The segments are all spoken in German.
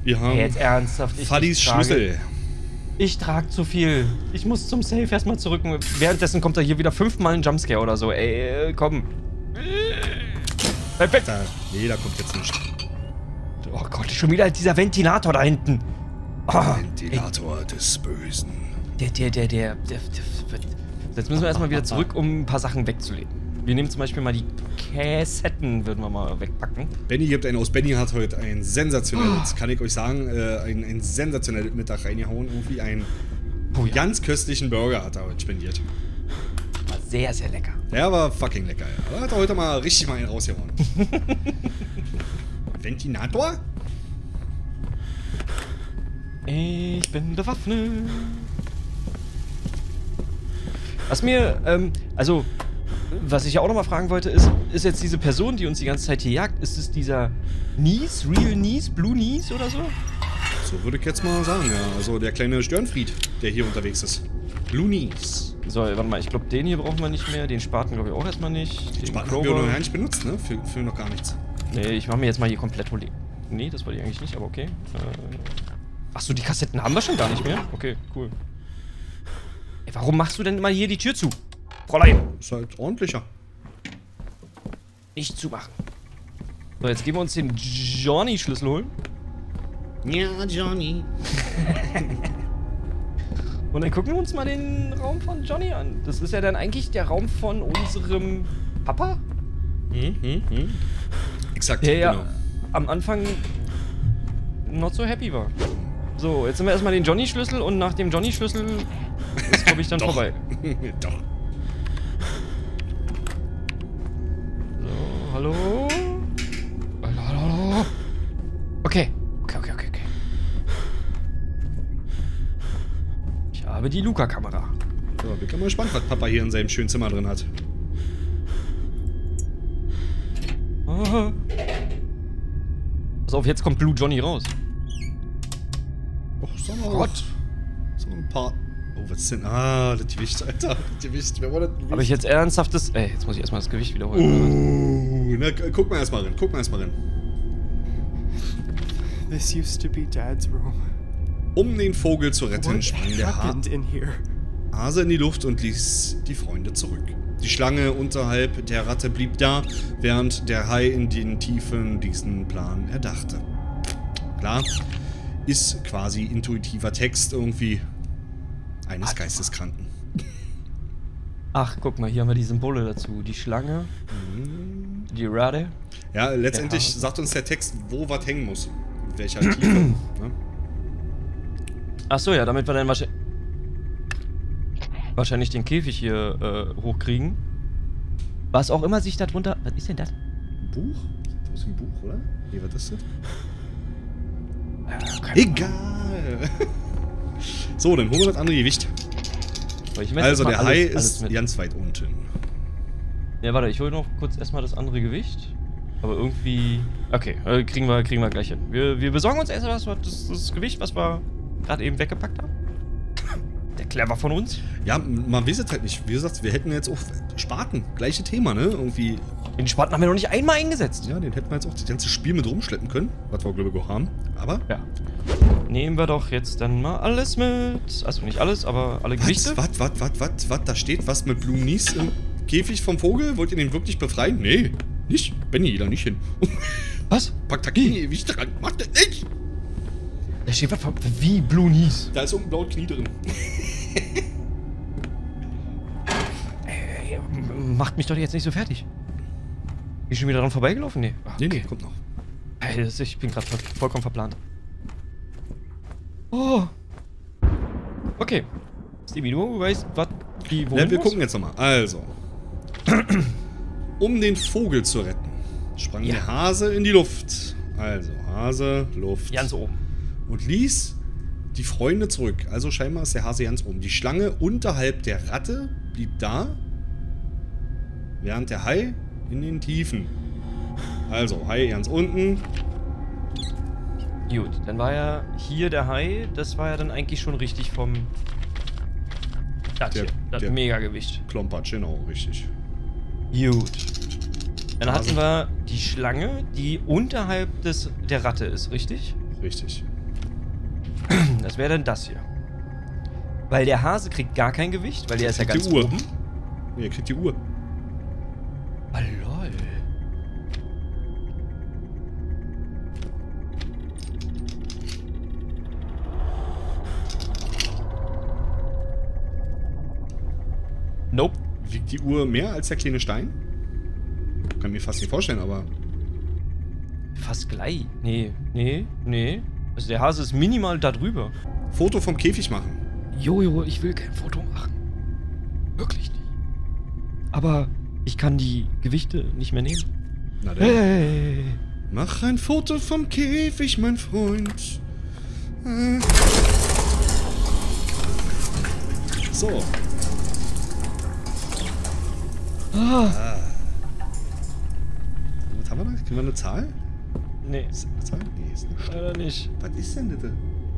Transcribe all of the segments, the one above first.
Wir haben Hey, jetzt ernsthaft. Fadis Schlüssel. Ich trage zu viel. Ich muss zum Safe erstmal zurück. Währenddessen kommt da hier wieder 5-mal ein Jumpscare oder so. Ey, komm. Bleib weg. Nee, da kommt jetzt nicht. Oh Gott, schon wieder dieser Ventilator da hinten. Oh, Ventilator des Bösen. Jetzt müssen wir erstmal wieder zurück, um ein paar Sachen wegzulegen. Wir nehmen zum Beispiel mal die Kassetten, würden wir mal wegpacken. Benny gibt einen aus. Benny hat heute ein sensationelles, kann ich euch sagen, ein sensationelles Mittag reingehauen. Irgendwie einen ganz köstlichen Burger hat er heute spendiert. War sehr, sehr lecker. Der war fucking lecker, ja. Da hat er heute mal richtig mal einen rausgehauen. Ventilator? Ich bin bewaffnet. Was mir, was ich ja auch nochmal fragen wollte, ist jetzt diese Person, die uns die ganze Zeit hier jagt, ist es dieser Nies, Real Nies, Blue Nies oder so? So würde ich jetzt mal sagen, ja. Also der kleine Störenfried, der hier unterwegs ist. Blue Nies. So, warte mal, ich glaube, den hier brauchen wir nicht mehr. Den Spaten glaube ich auch erstmal nicht. Den Spaten haben wir noch gar nicht benutzt, ne? Für noch gar nichts. Nee, ich mache mir jetzt mal hier komplett holen. Nee, das wollte ich eigentlich nicht, aber okay. Achso, die Kassetten haben wir schon gar nicht mehr? Okay, cool. Ey, warum machst du denn immer hier die Tür zu? Fräulein! Ist halt ordentlicher. Nicht zumachen. So, jetzt gehen wir uns den Johnny-Schlüssel holen. Ja, Johnny. Und dann gucken wir uns mal den Raum von Johnny an. Das ist ja dann eigentlich der Raum von unserem Papa? Exakt, Der genau. ja am Anfang not so happy war. So, jetzt haben wir erstmal den Johnny-Schlüssel und nach dem Johnny-Schlüssel ist, glaube ich, dann vorbei. Doch. So, hallo? Hallo? Okay. Ich habe die Luca-Kamera. So, bin mal gespannt, was Papa hier in seinem schönen Zimmer drin hat. Oh. Pass auf, jetzt kommt Blue Johnny raus. Och, sag mal. Gott. So ein paar... Oh, was ist denn? Ah, das Gewicht, Alter. Das Gewicht. Wer war das Gewicht? Habe ich jetzt ernsthaftes... Ey, jetzt muss ich erstmal das Gewicht wiederholen. Na, guck mal erstmal rein. This used to be Dad's room. Um den Vogel zu retten, What sprang der happened in here? Hase in die Luft und ließ die Freunde zurück. Die Schlange unterhalb der Ratte blieb da, während der Hai in den Tiefen diesen Plan erdachte. Klar, ist quasi intuitiver Text irgendwie eines Geisteskranken. Ach, guck mal, hier haben wir die Symbole dazu. Die Schlange, die Ratte. Ja, letztendlich sagt uns der Text, wo was hängen muss. In welcher Tiefe. Ne? Ach so, ja, damit wir dann wahrscheinlich den Käfig hier hochkriegen. Was auch immer sich da drunter... Was ist denn das? Ein Buch? Das ist ein Buch, oder? Nee, was ist das? Egal. Egal. So, dann holen wir das andere Gewicht. Also der Hai ist ganz weit unten. Ja, warte, ich hole noch kurz erstmal das andere Gewicht. Aber irgendwie... Okay, kriegen wir gleich hin. Wir besorgen uns erstmal das Gewicht, was wir gerade eben weggepackt haben. Der Clever von uns. Ja, man weiß es halt nicht. Wie gesagt, wir hätten jetzt auch Spaten. Gleiche Thema, ne? Irgendwie. Den Spaten haben wir noch nicht einmal eingesetzt. Ja, den hätten wir jetzt auch das ganze Spiel mit rumschleppen können. Was wir, glaube ich, auch haben. Aber... Ja. Nehmen wir doch jetzt dann mal alles mit. Also nicht alles, aber alle Gewichte. Was? Da steht was mit Blue Nies im Käfig vom Vogel? Wollt ihr den wirklich befreien? Nee, nicht. Benny, da nicht hin. Was? Pack da keine Gewichte ran. Mach das nicht! Da steht was von... Wie Blue Nies? Da ist so ein blaues Knie drin. Macht mich doch jetzt nicht so fertig. Bin ich schon wieder dran vorbeigelaufen? Nee. Okay. Nee, kommt noch. Ey, ich bin gerade vollkommen verplant. Oh. Okay. Stevie, du weißt, was die wohnen Wir muss? gucken jetzt nochmal. Also. Um den Vogel zu retten, sprang der Hase in die Luft. Also, Hase, Luft. Ganz oben. Und ließ die Freunde zurück. Also scheinbar ist der Hase ganz oben. Die Schlange unterhalb der Ratte blieb da, während der Hai in den Tiefen. Also, Hai ganz unten. Gut, dann war ja hier der Hai, das war ja dann eigentlich schon richtig vom... Das Megagewicht. Klompatsch, genau, richtig. Gut. Dann hatten wir die Schlange, die unterhalb der Ratte ist, richtig? Richtig. Das wäre dann das hier. Weil der Hase kriegt gar kein Gewicht, weil der ist ja ganz oben. Nee, er kriegt die Uhr. Ah, lol. Nope. Wiegt die Uhr mehr als der kleine Stein? Kann mir fast nicht vorstellen, aber... Fast gleich. Nee. Also der Hase ist minimal da drüber. Foto vom Käfig machen. Jojo, ich will kein Foto machen. Wirklich nicht. Aber ich kann die Gewichte nicht mehr nehmen. Na dann. Hey. Mach ein Foto vom Käfig, mein Freund. So. Ah. Was haben wir da? Kriegen wir eine Zahl? Nee, Ist das eine Zahl? Nee, ist nicht. leider nicht. Was ist denn das?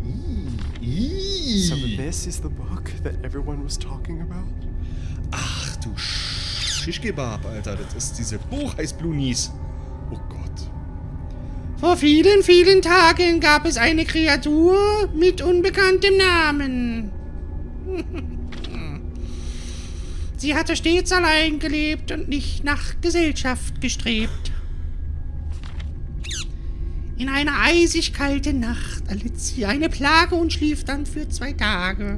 So this is the book that everyone was talking about? Ach du Schischkebab, Alter. Das ist diese Buch heißt Blue Nies. Oh Gott. Vor vielen, vielen Tagen gab es eine Kreatur mit unbekanntem Namen. Sie hatte stets allein gelebt und nicht nach Gesellschaft gestrebt. In einer eisig kalten Nacht erlitt sie eine Plage und schlief dann für 2 Tage.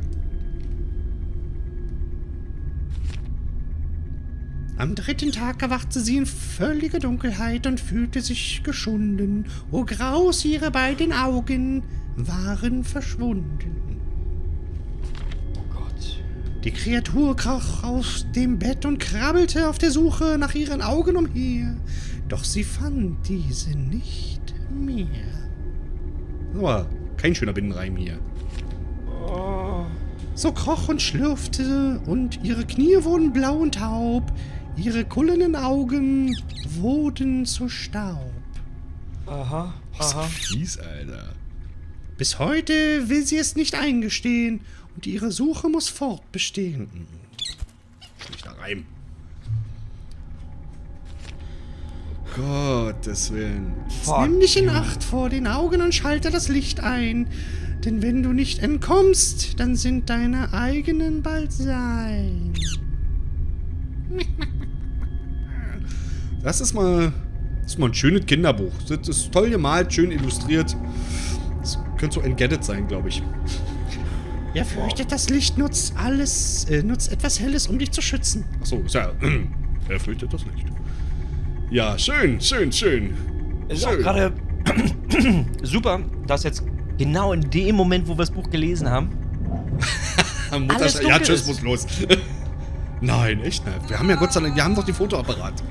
Am 3. Tag erwachte sie in völliger Dunkelheit und fühlte sich geschunden. O Graus, ihre beiden Augen waren verschwunden. Oh Gott. Die Kreatur kroch aus dem Bett und krabbelte auf der Suche nach ihren Augen umher. Doch sie fand diese nicht mehr. Aber kein schöner Binnenreim hier. Oh. So kroch und schlürfte und ihre Knie wurden blau und taub. Ihre kullenen Augen wurden zu Staub. Aha. Was Aha. fies, Alter. Bis heute will sie es nicht eingestehen und ihre Suche muss fortbestehen. Schlechter Reim. Gottes Willen. Nimm dich in Acht vor den Augen und schalte das Licht ein. Denn wenn du nicht entkommst, dann sind deine eigenen bald sein. Das ist mal ein schönes Kinderbuch. Das ist toll gemalt, schön illustriert. Das könnte so Engadget sein, glaube ich. Ihr fürchtet, das Licht nutzt etwas Helles, um dich zu schützen. Achso, ist ja. Er fürchtet das Licht. Ja, schön. Ist auch gerade super, dass jetzt genau in dem Moment, wo wir das Buch gelesen haben, alles dunkel Ja, tschüss, ist. muss los. Nein, echt nicht. Wir haben ja Gott sei Dank, wir haben doch den Fotoapparat.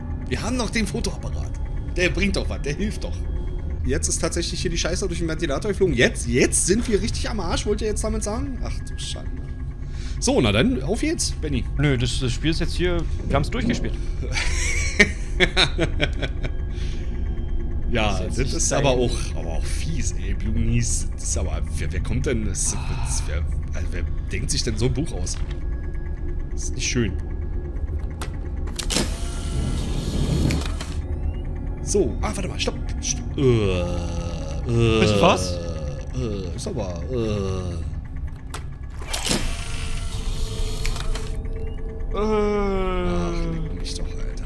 Der bringt doch was, der hilft doch. Jetzt ist tatsächlich hier die Scheiße durch den Ventilator geflogen. Jetzt sind wir richtig am Arsch, wollt ihr jetzt damit sagen? Ach du Schande. So, na dann, auf jetzt, Benny. Nö, das Spiel ist jetzt hier, wir haben es durchgespielt. Ja, Das ist das nicht ist sein. aber auch fies, ey. Blue Nies, das ist aber, wer kommt denn, wer denkt sich denn so ein Buch aus? Das ist nicht schön. So, warte mal, stopp. Bist du was? Ist aber, Ach, leck mich doch, Alter.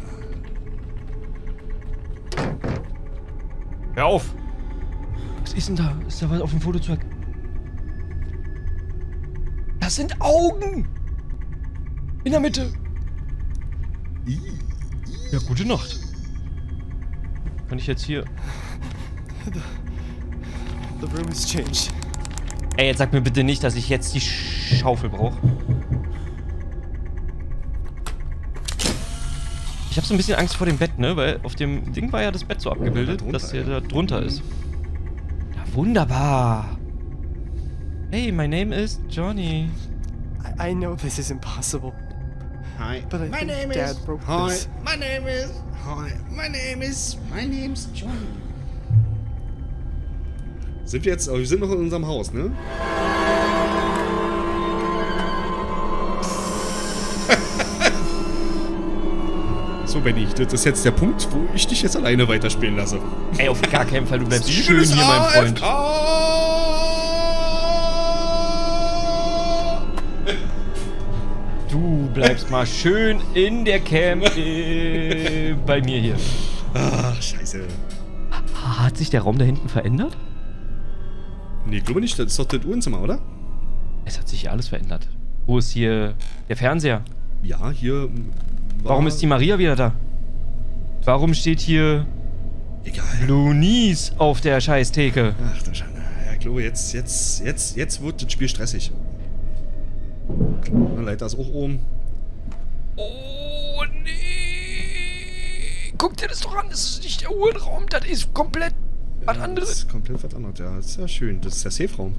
Hör auf! Was ist denn da? Ist da was auf dem Foto zu erkennen? Das sind Augen! In der Mitte! Ja, gute Nacht. Kann ich jetzt hier... The room has changed. Ey, jetzt sag mir bitte nicht, dass ich jetzt die Schaufel brauche. Ich habe so ein bisschen Angst vor dem Bett, ne? Weil auf dem Ding war ja das Bett so abgebildet, drunter, dass der ja. da drunter ist. Ja, wunderbar. Hey, my name is Johnny. I know this is impossible, Hi. but I think Dad broke Hi. this. My name is Johnny. Sind wir jetzt, wir sind noch in unserem Haus, ne? So, Benny, das ist jetzt der Punkt, wo ich dich jetzt alleine weiterspielen lasse. Ey, auf gar keinen Fall, du bleibst schön hier, mein Freund. Du bleibst mal schön in der Cam bei mir hier. Ach, scheiße. Hat sich der Raum da hinten verändert? Nee, glaube nicht. Das ist doch das Uhrenzimmer, oder? Es hat sich hier alles verändert. Wo ist hier der Fernseher? Ja, hier... Warum ist die Maria wieder da? Warum steht hier... Egal. Loonies auf der Scheißtheke? Ach, du Schande. Ja, ich glaube, jetzt wird das Spiel stressig. Der Leiter ist auch oben. Oh, nee. Guck dir das doch an. Das ist nicht der Uhrenraum. Das ist komplett was Das anderes. ist komplett was anderes, ja. Das ist ja schön. Das ist der Safe-Raum.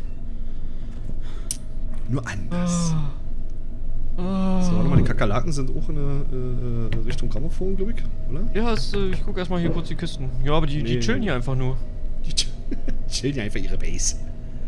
Nur anders. So, warte mal, die Kakerlaken sind auch in der Richtung Grammophon, glaube ich, oder? Ja, ich guck erstmal hier kurz die Kisten. Ja, aber die Nee. chillen hier einfach nur. Die chillen ja einfach ihre Base.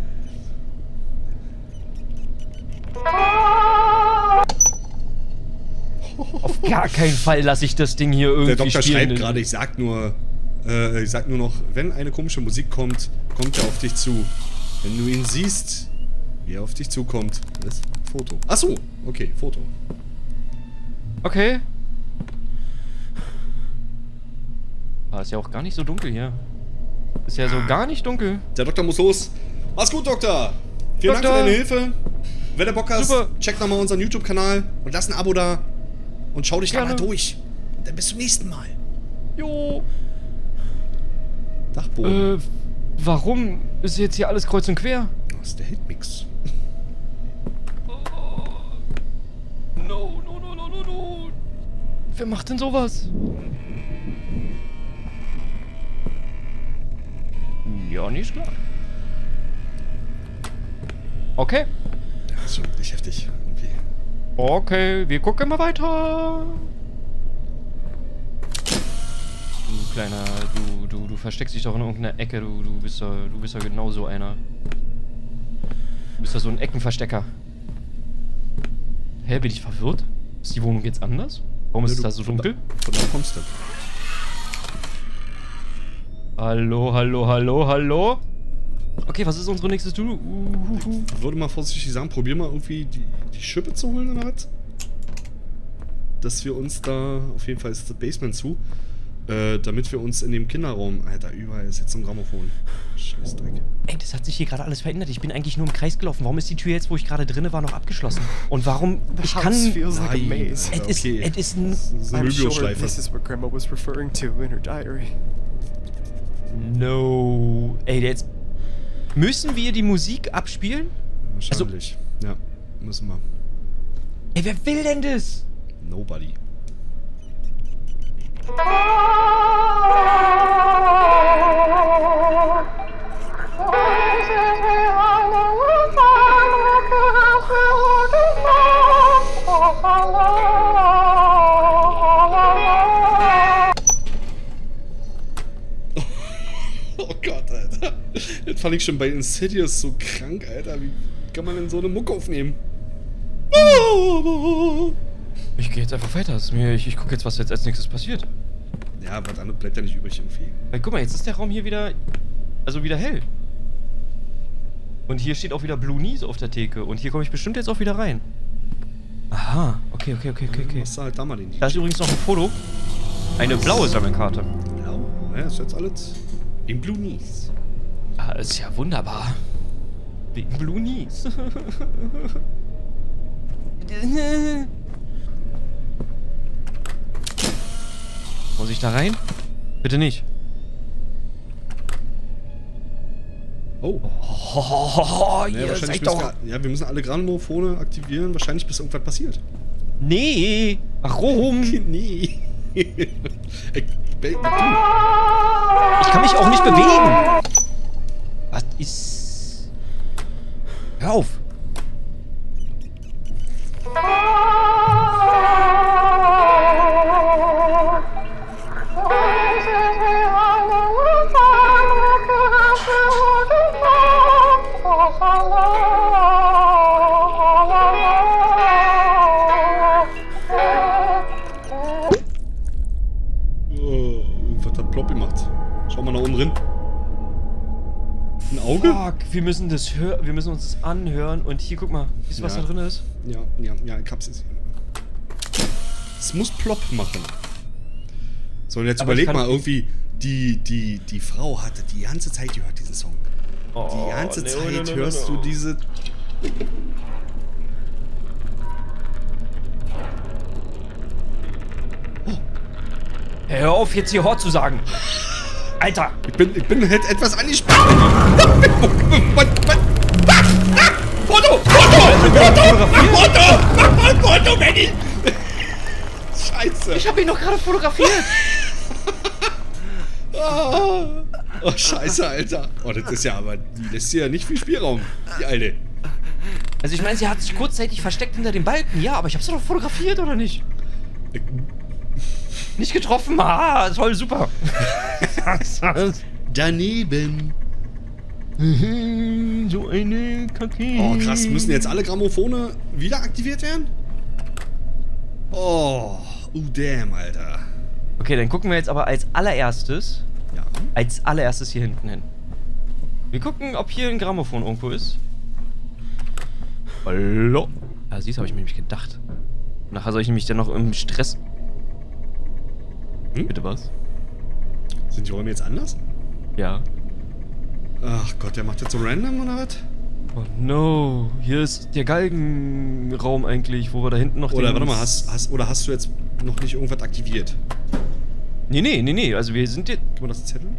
Auf gar keinen Fall lasse ich das Ding hier irgendwie Der Doktor spielen. schreibt gerade, ich sag nur noch, wenn eine komische Musik kommt, kommt er auf dich zu. Wenn du ihn siehst, wie er auf dich zukommt. Das Foto. Achso, okay, Foto. Okay. Aber ist ja auch gar nicht so dunkel hier. Ist ja so gar nicht dunkel. Der Doktor muss los. Mach's gut, Doktor. Vielen Dank für deine Hilfe. Wenn du Bock hast, Super. check nochmal unseren YouTube-Kanal und lass ein Abo da. Und schau dich da Gerne. mal durch. Und dann bis zum nächsten Mal. Jo. Dachboden. Warum ist jetzt hier alles kreuz und quer? Das ist der Hitmix. No. Wer macht denn sowas? Ja, nicht klar. Okay. Das ist schon wirklich heftig. Irgendwie. Okay, wir gucken mal weiter. Du kleiner, du versteckst dich doch in irgendeiner Ecke, du bist ja genau so einer. Du bist ja so ein Eckenverstecker. Hä, bin ich verwirrt? Ist die Wohnung jetzt anders? Warum ist es da so dunkel? Von da kommst du. Hallo? Okay, was ist unsere nächste To-Do? Ich würde mal vorsichtig sagen, probier mal irgendwie die Schippe zu holen in der Art. Dass wir uns da, auf jeden Fall ist das Basement zu, damit wir uns in dem Kinderraum, Alter, überall ist jetzt so ein Grammophon. Scheißdreck. Ey, das hat sich hier gerade alles verändert. Ich bin eigentlich nur im Kreis gelaufen. Warum ist die Tür jetzt, wo ich gerade drinne war, noch abgeschlossen? Und warum? The Ich house kann... feels like a Nein, maze. Alter, Es okay. ist ein... Das ist eine I'm sure Möbelschleife. this is what Grandma was referring to in her diary. No. Ey, jetzt... Müssen wir die Musik abspielen? Wahrscheinlich. Ja, müssen wir. Ey, wer will denn das? Nobody. Oh Gott, Alter. Das fand ich schon bei Insidious so krank, Alter. Wie kann man denn so eine Mucke aufnehmen? Ich gehe jetzt einfach weiter. Ich gucke jetzt, was jetzt als nächstes passiert. Ja, was anderes bleibt ja nicht übrig irgendwie. Weil, guck mal, jetzt ist der Raum hier wieder... Also wieder hell. Und hier steht auch wieder Blue Knees auf der Theke. Und hier komme ich bestimmt jetzt auch wieder rein. Aha. Okay. Machst du halt da mal den Da ist übrigens noch ein Foto. Eine blaue Sammelkarte. Blau. Naja, ist jetzt alles in Blue Knees. Ah, ist ja wunderbar. Wegen Blue Knees. Muss ich da rein? Bitte nicht. Oh. Oh, Naja, ihr wahrscheinlich seid müssen doch... wir müssen alle Grammophone aktivieren, wahrscheinlich bis irgendwas passiert. Nee. Warum? Nee. Ich kann mich auch nicht bewegen. Was ist... Hör auf. Oh, irgendwas hat plopp gemacht. Schau mal nach oben drin. Ein Auge? Fuck, wir müssen uns das anhören und hier, guck mal, siehst du, was Ja. da drin ist? Ja, ich hab's jetzt. Es muss plopp machen. So, und jetzt Aber ich überleg kann- mal, irgendwie, die Frau hatte die ganze Zeit gehört diesen Song. Die ganze Zeit hörst du diese... Hey, hör auf, jetzt hier Hort zu sagen. Alter! Ich bin halt etwas angespannt. Foto! Foto, Benny! Scheiße. Ich hab ihn doch gerade fotografiert. Oh, scheiße, Alter. Oh, das ist ja aber... Die lässt dir ja nicht viel Spielraum, die Alte. Also ich meine, sie hat sich kurzzeitig versteckt hinter dem Balken. Ja, aber ich hab sie doch fotografiert, oder nicht? Nicht getroffen. Ah, toll, super. Daneben. So eine Kacke. Oh, krass. Müssen jetzt alle Grammophone wieder aktiviert werden? Oh, damn, Alter. Okay, dann gucken wir jetzt aber als allererstes Ja. hier hinten hin. Wir gucken, ob hier ein Grammophon irgendwo ist. Hallo? Ja, siehst du, habe ich mir nämlich gedacht. Nachher soll ich nämlich dann noch im Stress... Bitte was? Sind die Räume jetzt anders? Ja. Ach Gott, der macht jetzt so random oder was? Oh no, hier ist der Galgenraum eigentlich, wo wir da hinten noch Oder den... warte mal, hast du jetzt noch nicht irgendwas aktiviert? Nee, also wir sind jetzt... Guck mal, das ist ein Zettel.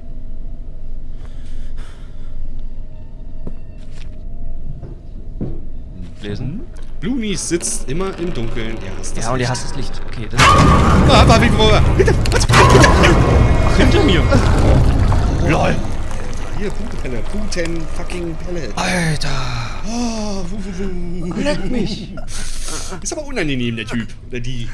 Lesen? Blumies sitzt immer im Dunkeln. Er hasst das Ja, und er Licht. hasst das Licht. Okay, das Ah, wie Bruder. Bitte. Ach, hinter mir! LOL! Hier, Putepelle. Puten fucking Pelle. Alter! Oh, Leck mich! Ist aber unangenehm, der Typ. Oder die.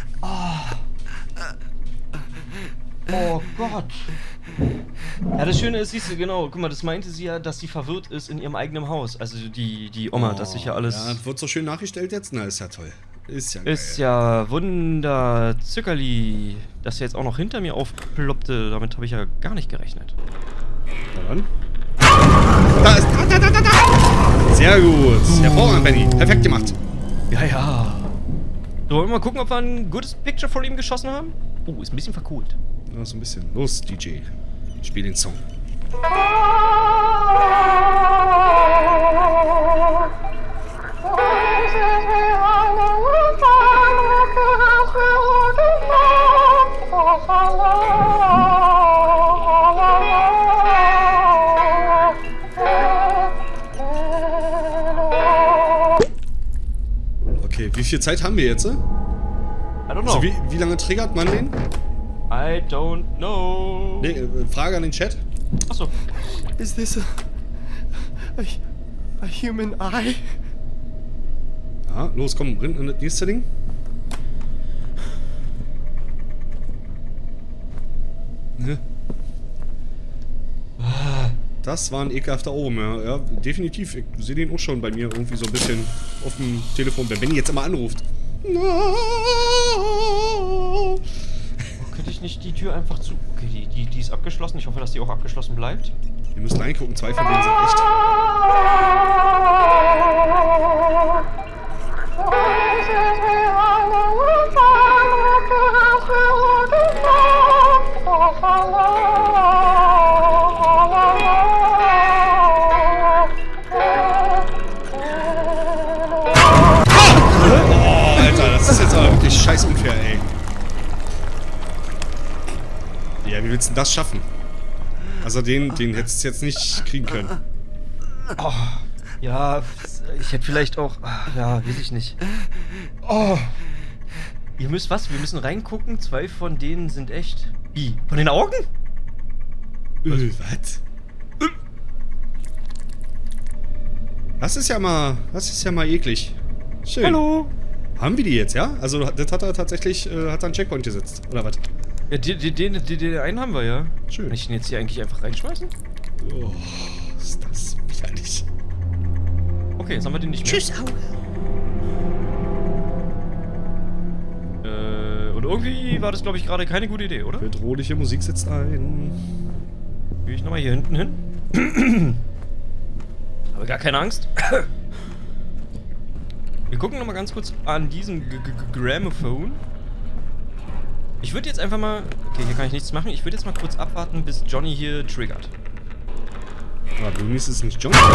Oh Gott! Ja, das Schöne ist, siehst du, genau, guck mal, das meinte sie ja, dass sie verwirrt ist in ihrem eigenen Haus. Also die Oma, dass sich ja alles... Ja, wird so schön nachgestellt jetzt? Na, ist ja toll. Ist ja geil. Ist ja Wunderzückerli, dass er jetzt auch noch hinter mir aufploppte. Damit habe ich ja gar nicht gerechnet. Na dann. Da ist... Da! Sehr gut. Hervorragend, Benny. Perfekt gemacht. Ja. So, wollen wir mal gucken, ob wir ein gutes Picture von ihm geschossen haben? Oh, ist ein bisschen verkohlt. Ja, so ein bisschen. Los, DJ. Spiel den Song. Okay, wie viel Zeit haben wir jetzt? I don't know. Also wie lange triggert man den? I don't know. Nee, Frage an den Chat. Achso. Is this a human eye? Ja, los, komm, rein in das nächste Ding. Ne? Das war ein ekelhafter Ohrwurm, ja, definitiv. Ich sehe den auch schon bei mir irgendwie so ein bisschen auf dem Telefon, wenn Benny jetzt immer anruft. Könnte ich nicht die Tür einfach zu... Okay, die ist abgeschlossen. Ich hoffe, dass die auch abgeschlossen bleibt. Wir müssen reingucken, 2 von denen sind echt. Oh, Alter, das ist jetzt aber wirklich scheiß unfair, ey. Ja, wie willst du denn das schaffen? Also den hättest du jetzt nicht kriegen können. Oh, ja, ich hätte vielleicht auch... Ja, weiß ich nicht. Oh. Ihr müsst was? Wir müssen reingucken. 2 von denen sind echt... Wie? Von den Augen? Was? Das ist ja mal eklig. Schön. Hallo? Haben wir die jetzt, ja? Also das hat er tatsächlich, hat er einen Checkpoint gesetzt, oder was? Ja, den einen haben wir ja. Schön. Kann ich den jetzt hier eigentlich einfach reinschmeißen? Oh, ist das widerlich. Okay, jetzt haben wir den nicht mehr. Tschüss, Auge. Und irgendwie war das, glaube ich, gerade keine gute Idee, oder? Bedrohliche Musik setzt ein. Gehe ich nochmal hier hinten hin. Aber gar keine Angst. Wir gucken nochmal ganz kurz an diesem Grammophon. Ich würde jetzt einfach mal... Okay, hier kann ich nichts machen. Ich würde jetzt mal kurz abwarten, bis Johnny hier triggert. Aber du ist es nicht Johnny.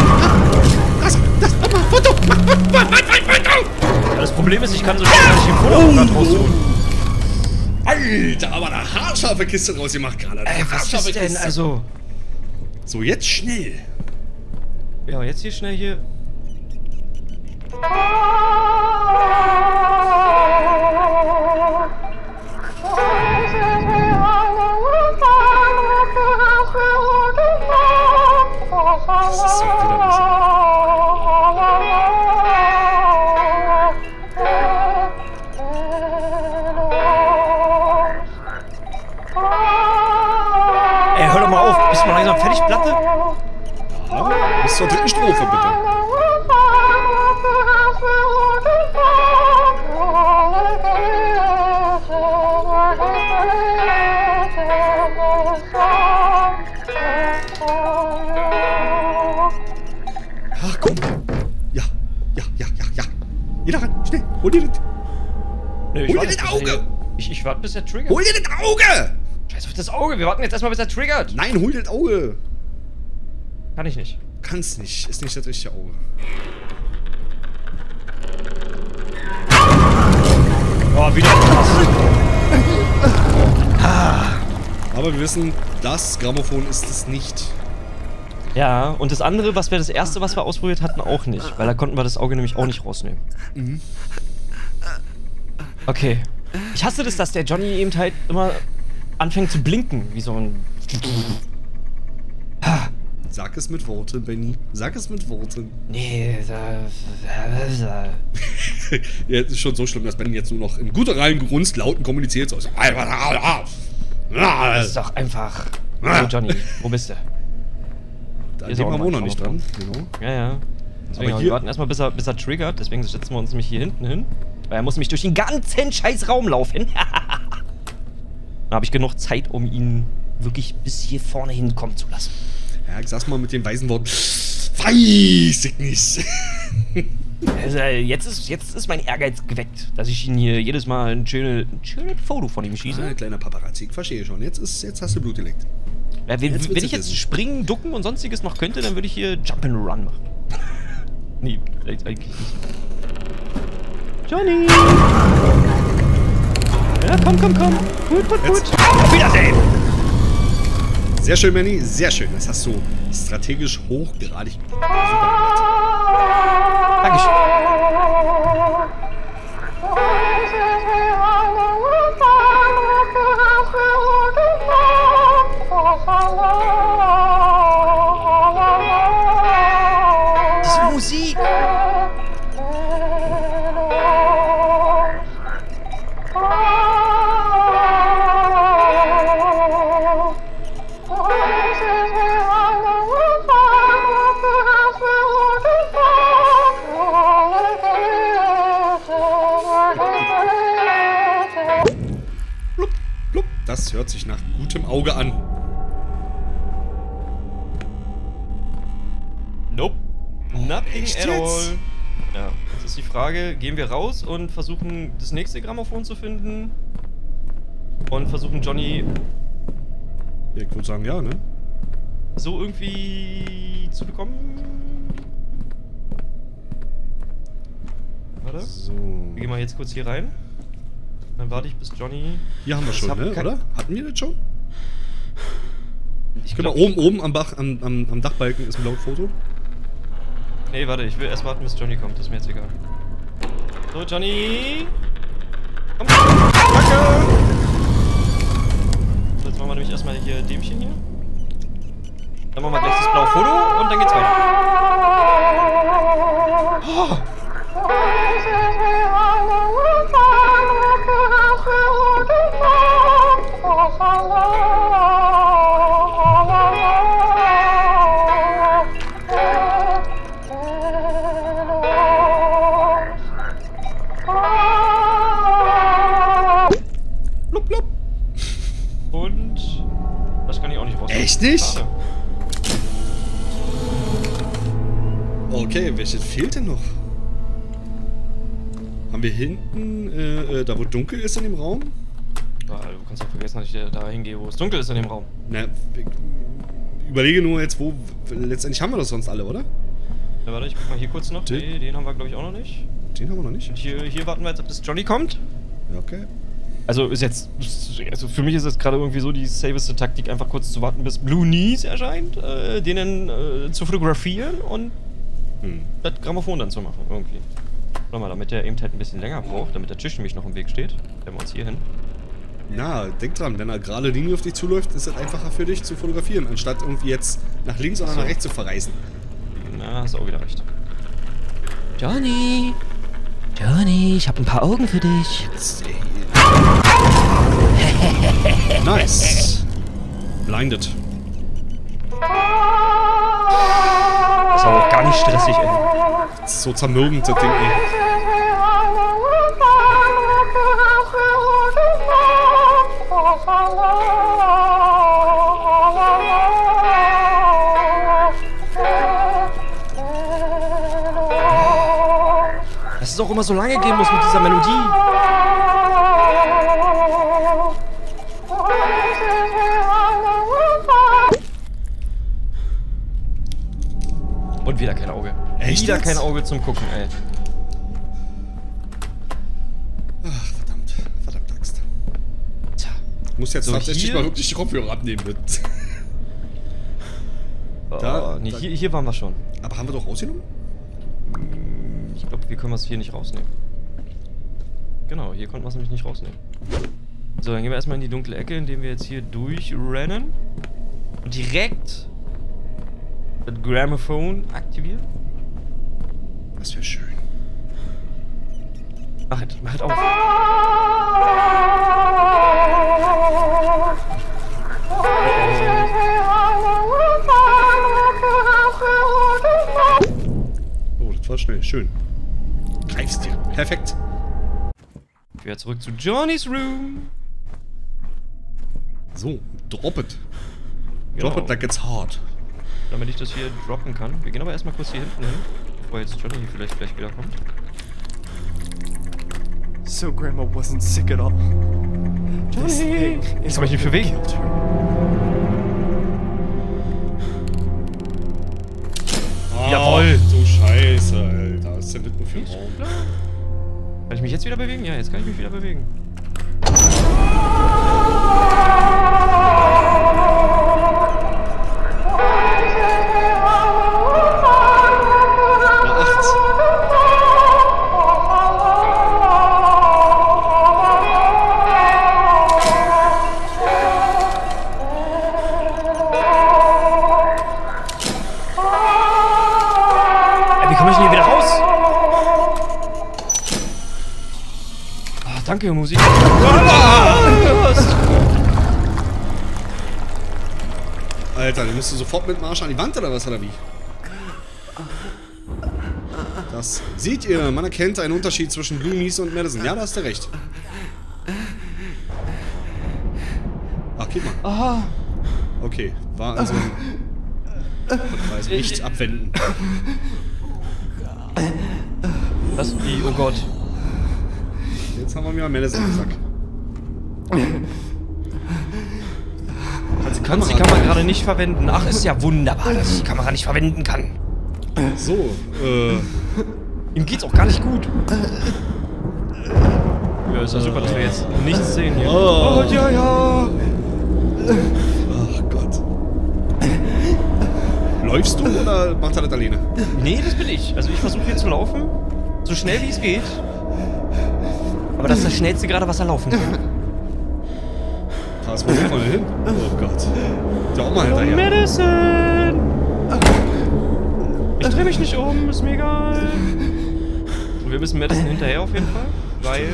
Foto! Ja, das Problem ist, ich kann so schnell gar nicht den Fotoapparat rausholen. Alter, aber eine haarscharfe Kiste rausgemacht gerade. Was ist denn? Also... So, jetzt schnell. Ja, jetzt hier schnell hier... Das ist so widerlich. Ey, hör doch mal auf. Bist du mal langsam fertig, Platte? Ja, bis zur dritten Strophe, bitte. Ach, komm. Ja. Jeder ran, schnell. Hol dir das. Nee, Hol dir das Auge. Ich warte, bis er triggert. Hol dir das Auge. Scheiß auf das Auge. Wir warten jetzt erstmal, bis er triggert. Nein, hol dir das Auge. Kann ich nicht. Kannst nicht. Ist nicht das richtige Auge. Oh, wieder krass. Aber wir wissen, das Grammophon ist es nicht. Ja, und das andere, was wäre das erste, was wir ausprobiert hatten, auch nicht. Weil da konnten wir das Auge nämlich auch nicht rausnehmen. Mhm. Okay. Ich hasse das, dass der Johnny eben halt immer anfängt zu blinken, wie so ein... Sag es mit Worten, Benny. Sag es mit Worten. Nee, Ja, es ist schon so schlimm, dass Benny jetzt nur noch im gutturalen Grunzt lauten kommuniziert. So. das ist doch einfach... So, Johnny, wo bist du? Da Hier ist sind auch wir noch wohl noch ein nicht dran. Genau. Ja. Deswegen, Aber wir warten erstmal, bis er triggert. Deswegen setzen wir uns nämlich hier hinten hin. Weil er muss nämlich durch den ganzen scheiß Raum laufen. Dann habe ich genug Zeit, um ihn wirklich bis hier vorne hinkommen zu lassen. Ja, ich sag's mal mit den weisen Worten. Weiß ich nicht. Also, jetzt ist mein Ehrgeiz geweckt, dass ich ihn hier jedes Mal ein schönes Foto von ihm schieße. Ah, kleiner Paparazzi, ich verstehe schon. Jetzt hast du Blut geleckt. Ja, wenn ich jetzt springen, ducken und sonstiges noch könnte, dann würde ich hier Jump and Run machen. Nee, eigentlich nicht. Johnny! Ja, komm. Gut. Auf Wiedersehen! Sehr schön, Benny. Sehr schön. Das hast du strategisch hochgradig super gemacht. Dankeschön. Diese Musik! Blub. Das hört sich nach gutem Auge an. Nope. Nothing Echt at jetzt? all. Ja, jetzt ist die Frage, gehen wir raus und versuchen das nächste Grammophon zu finden und versuchen Johnny Ja, ich würde sagen, ja, ne? so irgendwie zu bekommen? Warte, So. wir gehen mal jetzt kurz hier rein. Dann warte ich bis Johnny... Hier haben wir schon, ne? kein- Oder? Hatten wir das schon? Ich Guck mal, oben am Dachbalken ist ein blaues Foto. Nee, warte, ich will erst warten, bis Johnny kommt. Das ist mir jetzt egal. So, Johnny! Komm! Danke! So, jetzt machen wir nämlich erstmal hier Dämchen hier. Dann machen wir gleich das blaue Foto und dann geht's weiter. Oh. Blub. Und das kann ich auch nicht raus. Echt nicht? Schade. Okay, welches fehlt denn noch? Haben wir hinten, da wo dunkel ist in dem Raum? Ja, du kannst auch vergessen, dass ich da hingehe, wo es dunkel ist in dem Raum. Na, ich überlege nur jetzt, wo... Letztendlich haben wir das sonst alle, oder? Ja, warte, ich guck mal hier kurz noch. Nee, den haben wir, glaube ich, auch noch nicht. Den haben wir noch nicht. Und hier warten wir jetzt, ob das Johnny kommt. Ja, okay. Also ist jetzt... Also für mich ist es gerade irgendwie so die safeste Taktik, einfach kurz zu warten, bis Blue Knees erscheint, denen zu fotografieren und das Grammophon dann zu machen, irgendwie. Nochmal, damit der eben halt ein bisschen länger braucht, damit der Tisch nämlich noch im Weg steht. Stellen wir uns hier hin. Na, denk dran, wenn er gerade Linie auf dich zuläuft, ist es einfacher für dich zu fotografieren, anstatt irgendwie jetzt nach links oder nach rechts zu verreisen. Na, hast auch wieder recht. Johnny! Johnny, ich habe ein paar Augen für dich. Nice. Blinded. Das war auch gar nicht stressig, ey. Das ist so zermürbend, das Ding, ey. Dass es auch immer so lange gehen muss mit dieser Melodie. Und wieder kein Auge. Echt Wieder jetzt? kein Auge zum Gucken, ey. Ach, verdammt. Verdammt Axt. Tja. Ich muss jetzt So, tatsächlich hier? mal wirklich die Kopfhörer abnehmen. Nee, hier waren wir schon. Aber haben wir doch rausgenommen? Ich glaube, wir können es hier nicht rausnehmen. Genau, hier konnten wir es nämlich nicht rausnehmen. So, dann gehen wir erstmal in die dunkle Ecke, indem wir jetzt hier durchrennen. Und direkt das Grammophon aktivieren. Das wäre schön. Mach halt auf. Oh, das war schnell. Schön. Greifst dir. Perfekt. Wieder zurück zu Johnny's Room. So, drop it. Genau. Drop it like it's hard. Damit ich das hier droppen kann. Wir gehen aber erstmal kurz hier hinten hin, bevor jetzt Johnny hier vielleicht gleich wieder kommt. So Grandma wasn't sick at all. This thing Das is kann ich nicht what bewegen. killed her. Jawohl. Du Scheiße, Alter. Was ist denn das nur für ein Raum? Kann ich mich jetzt wieder bewegen? Ja, jetzt kann ich mich wieder bewegen. Na, 8. Wie komme ich denn hier wieder raus? Ah, danke, Musik. Alter, den musst du sofort mit dem Arsch an die Wand oder was, oder wie? Das seht ihr, man erkennt einen Unterschied zwischen Blue Knees und Madison. Ja, da hast du recht. Ach, guck mal. Aha. Okay, war also nicht abwenden. Was? Wie? Oh Gott. Jetzt haben wir mir Madison gesagt. Du kannst die Kamera gerade nicht verwenden. Ach, ist ja wunderbar, dass ich die Kamera nicht verwenden kann. So, Ihm geht's auch gar nicht gut. Ja, ist ja super, dass wir jetzt nichts sehen hier. Oh. Ja, ja. Ach Gott. Läufst du oder macht er das alleine? Nee, das bin ich. Also ich versuche hier zu laufen, so schnell wie es geht. Aber das ist das Schnellste gerade, was er laufen kann. Krass, wo geht man denn hin? Oh Gott. Der Oma hinterher. Madison! Ich dreh mich nicht um, ist mir egal. Und wir müssen Madison hinterher auf jeden Fall, weil...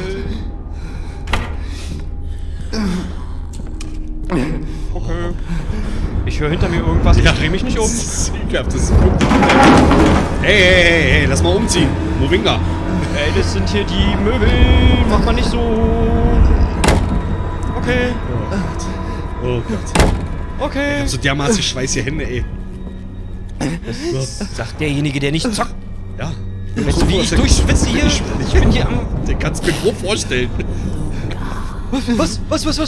Okay. Ich höre hinter mir irgendwas, ich dreh mich nicht um. Das ist gut. Hey, lass mal umziehen. Movinga. Ey, das sind hier die Möbel, mach mal nicht so. Okay, Oh Gott. okay. Ich hab so dermaßen schweißige Hände, ey. Das sagt derjenige, der nicht zockt. Ja. Weißt du, wie ich durchschwitze hier? Ich bin hier am... Den kannst du mir grob vorstellen. Was?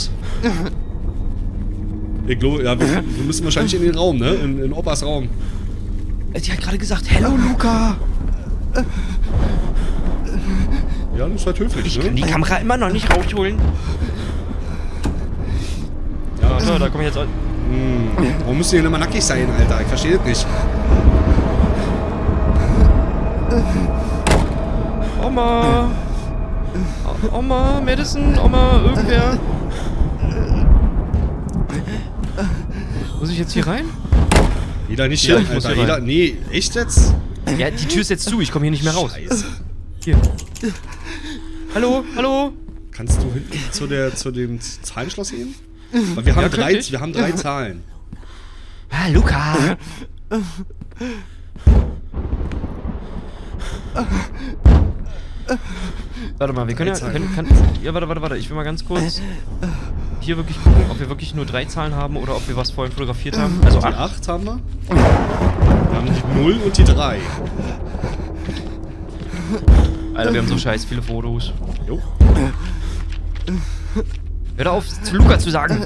Ich glaube, ja, wir müssen wahrscheinlich in den Raum, ne? In Opas Raum. Sie hat gerade gesagt, hello, Luca. Ja, das ist halt höflich, Ich ne? kann die Kamera immer noch nicht rausholen. Ja, so, da komme ich jetzt an. Warum müssen die denn immer nackig sein, Alter? Ich verstehe das nicht. Oma. Oma, Madison, Oma, irgendwer. Muss ich jetzt hier rein? Jeder nicht Ja, hier, ich muss Alter. hier Jeder, rein. nee, echt jetzt? Ja, die Tür ist jetzt zu, ich komme hier nicht mehr raus. Scheiße. Hier. Hallo, hallo. Kannst du hinten zu dem Zahlenschloss gehen? Weil wir haben, Ja, könnte ich. wir haben 3 Zahlen. Ah, Luca. Warte mal, wir können Drei ja... Zahlen. Ja, warte. Ich will mal ganz kurz hier wirklich gucken, ob wir wirklich nur 3 Zahlen haben oder ob wir was vorhin fotografiert haben. Also Die 8. 8 haben wir. Wir haben die 0 und die 3. Alter, wir haben so scheiß viele Fotos. Jo. Hör da auf, zu Luca zu sagen.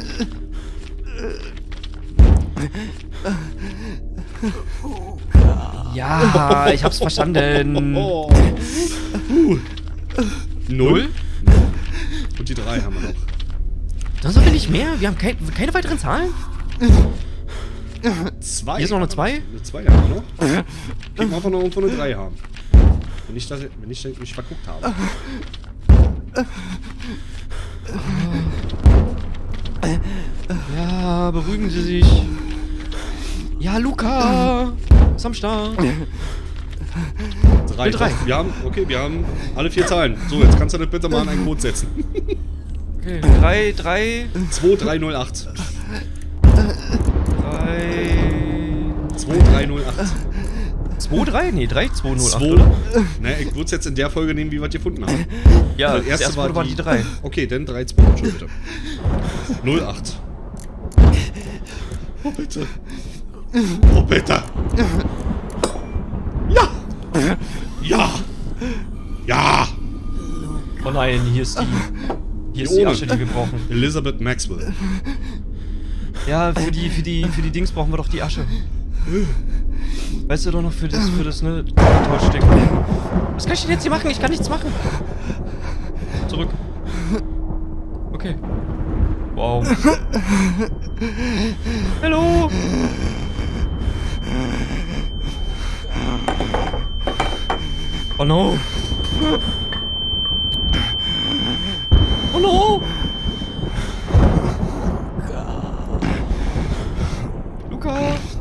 Ja, ich hab's verstanden. Oh. 0. Und die 3 haben wir noch. Sonst haben wir nicht mehr. Wir haben keine weiteren Zahlen. 2. Hier ist noch eine 2. Eine 2 haben wir noch. Gucken wir einfach noch irgendwo eine 3 haben. Wenn ich mich verguckt habe. Ja, beruhigen Sie sich. Ja, Luca. Ist am Start. 3. Drei. Wir haben alle 4 Zahlen. So, jetzt kannst du das bitte mal in einen Code setzen. Okay, 3. 2308. 2308. 2-3? Nee, 3-2-0-8, 2. oder? Ne, ich würde es jetzt in der Folge nehmen, wie wir es gefunden haben. Ja, Weil das erste Foto war die 3. Okay, dann 3-2. Entschuldigung. 08. Oh, bitte. Oh, bitte. Ja. Ja. Ja. Oh nein, hier ist die ohne. Asche, die wir brauchen. Elizabeth Maxwell. Ja, für die Dings brauchen wir doch die Asche. Weißt du doch noch für das ne, Täuschding. Was kann ich denn jetzt hier machen? Ich kann nichts machen. Zurück. Okay. Wow. Hallo. Oh no. Oh no. Luca.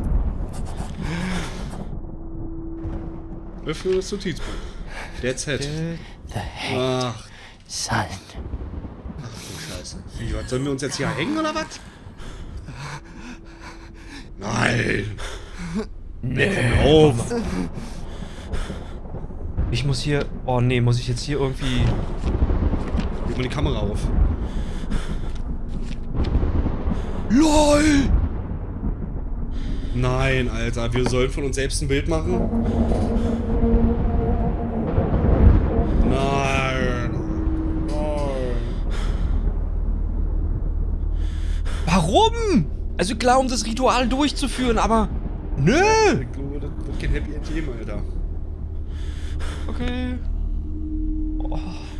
Öffne das Notizbuch. That's it. The head Ach, son. du Scheiße. Wie, was, sollen wir uns jetzt hier hängen oder was? Nein. Nee, komm auf. Ich muss hier... Oh nee, muss ich jetzt hier irgendwie... Leg mal die Kamera auf. LOL! Nein, Alter, wir sollen von uns selbst ein Bild machen? Nein. Nein. Warum? Also klar, um das Ritual durchzuführen, aber... Nö! Ich glaube, das wird kein Happy End geben, Alter. Okay. Oh.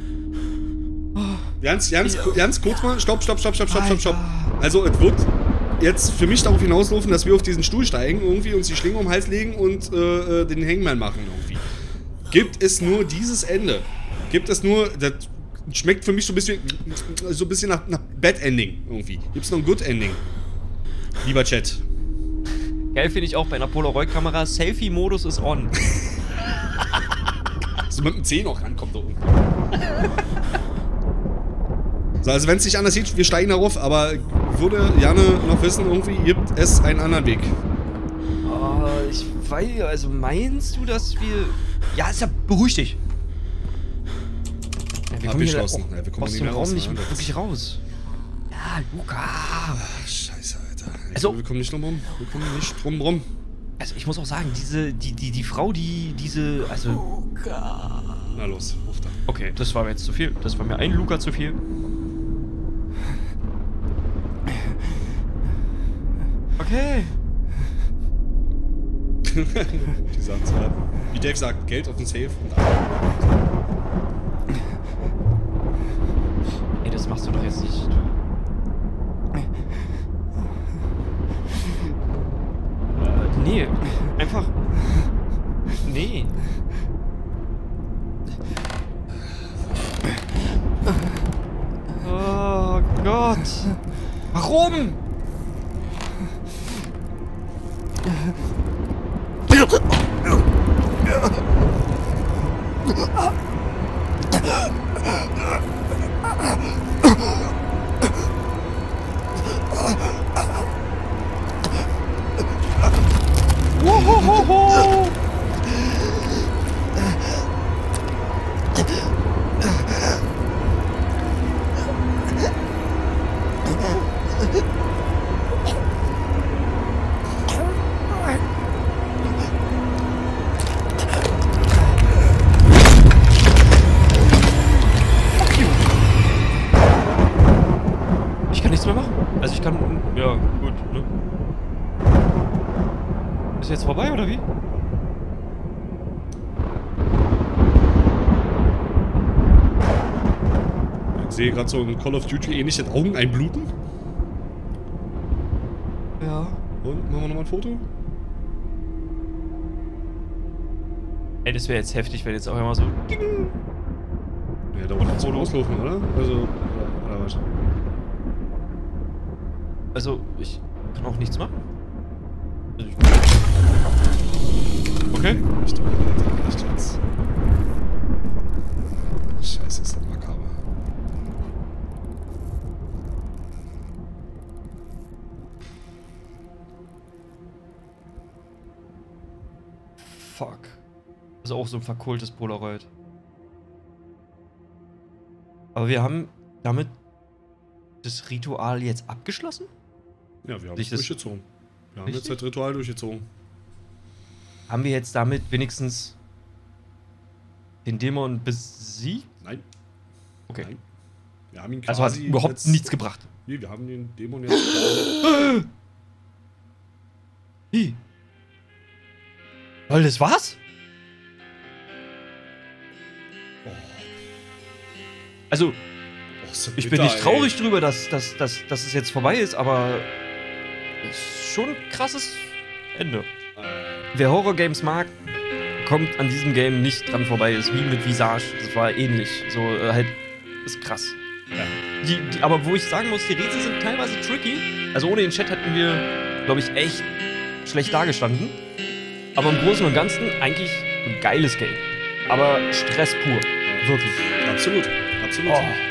Ganz kurz mal. Stopp. Also, es wird jetzt für mich darauf hinauslaufen, dass wir auf diesen Stuhl steigen, irgendwie uns die Schlinge um den Hals legen und den Hangman machen, irgendwie. Gibt es nur dieses Ende? Gibt es nur... Das schmeckt für mich so ein bisschen nach Bad Ending, irgendwie. Gibt es noch ein Good Ending? Lieber Chat. Geil finde ich auch bei einer Polaroid-Kamera, Selfie-Modus ist on. So mit dem C noch rankommt da unten. So, also wenn es nicht anders sieht, wir steigen darauf, aber ich würde gerne noch wissen, irgendwie gibt es einen anderen Weg. Oh, ich weiß, also meinst du, dass wir... Ja, ist ja, beruhig dich. Ja, wir kommen hier Abgeschlossen. Ja, wir kommen aus nicht dem mehr Raum raus, nicht ne? Das- wirklich raus. Ja, Luca. Ach, scheiße, Alter. Also- Wir kommen nicht drum rum. Wir kommen nicht drum rum. Also ich muss auch sagen, die Frau, also... Na los, ruf da. Okay, das war mir jetzt zu viel. Das war mir ein Luca zu viel. Okay. Die sagt so, wie Dave sagt, Geld auf den Safe und Ey, das machst du doch jetzt nicht. Nee, einfach. Nee. Oh Gott. Warum? Wohohoho! Ich kann nichts mehr machen. Also ich kann... Ja, gut, ne? Ist jetzt vorbei, oder wie? ich sehe gerade so in Call of Duty ähnlich den Augen einbluten. Ja. Und machen wir nochmal ein Foto? Ey, das wäre jetzt heftig, wenn jetzt auch immer so... Ding. Ja, da unten zum Auslaufen, oder? Also, oder was? Also, ich kann auch nichts machen. Also okay. Ich doch, Alter, echt jetzt. Scheiße, ist das makaber. Fuck. Also auch so ein verkohltes Polaroid. Aber wir haben damit das Ritual jetzt abgeschlossen? Ja, wir haben Sich es das- durchgezogen. Wir haben Richtig? jetzt das Ritual durchgezogen. Haben wir jetzt damit wenigstens den Dämon besiegt? Nein. Okay. Nein. Wir haben ihn Also hat quasi überhaupt jetzt, nichts gebracht. Nee, wir haben den Dämon jetzt quasi... Wie? Weil das war's? Also, Oh, ist das ich bin bitter, nicht ey. traurig drüber, dass es jetzt vorbei ist, aber ist schon ein krasses Ende. Wer Horror-Games mag, kommt an diesem Game nicht dran vorbei. Ist wie mit Visage. Das war ähnlich. So, halt, ist krass. Ja. Aber wo ich sagen muss, die Rätsel sind teilweise tricky. Also ohne den Chat hätten wir, glaube ich, echt schlecht dagestanden. Aber im Großen und Ganzen eigentlich ein geiles Game. Aber Stress pur. Wirklich. Absolut. Absolut. Oh.